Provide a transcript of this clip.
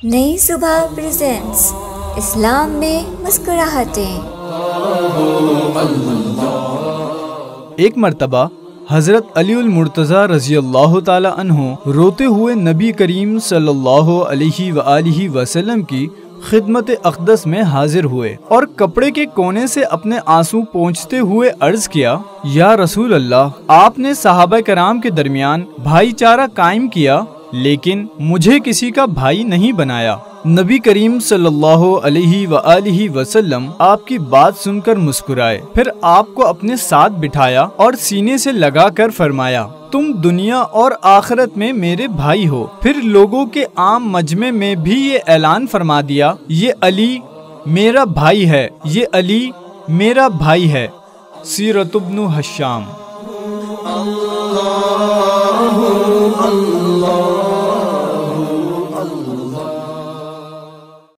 نئی صبح پریزنٹس اسلام میں مسکراہٹیں۔ ایک مرتبہ حضرت علی المرتضیٰ رضی اللہ تعالی عنہ روتے ہوئے نبی کریم صلی اللہ علیہ وآلہ وسلم کی خدمت اقدس میں حاضر ہوئے اور کپڑے کے کونے سے اپنے آنسو پونچھتے ہوئے عرض کیا، یا رسول اللہ، آپ نے صحابہ کرام کے درمیان بھائی چارہ قائم کیا لیکن مجھے کسی کا بھائی نہیں بنایا۔ نبی کریم صلی اللہ علیہ وآلہ وسلم آپ کی بات سن کر مسکرائے، پھر آپ کو اپنے ساتھ بٹھایا اور سینے سے لگا کر فرمایا، تم دنیا اور آخرت میں میرے بھائی ہو۔ پھر لوگوں کے عام مجمع میں بھی یہ اعلان فرما دیا، یہ علی میرا بھائی ہے، یہ علی میرا بھائی ہے۔ سیرت ابن ہشام۔